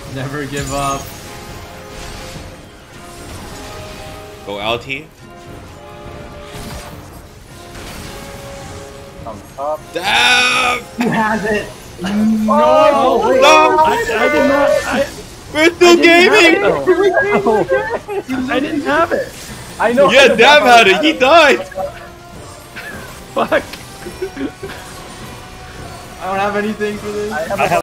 Never give up. Go LT. On top. Damn! Who has it? No! wait. No! I did not. We're still gaming! I didn't have it. I know. Yeah, Dab had it. He died. Fuck. I don't have anything for this. I have